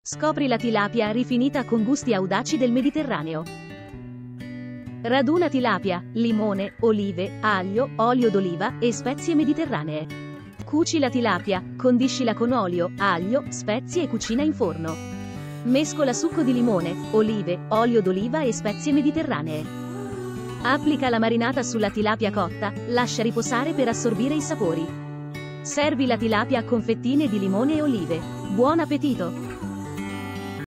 Scopri la tilapia rifinita con gusti audaci del Mediterraneo. Raduna tilapia, limone, olive, aglio, olio d'oliva e spezie mediterranee. Cuci la tilapia, condiscila con olio, aglio, spezie e cucina in forno. Mescola succo di limone, olive, olio d'oliva e spezie mediterranee. Applica la marinata sulla tilapia cotta, lascia riposare per assorbire i sapori. Servi la tilapia con fettine di limone e olive. Buon appetito!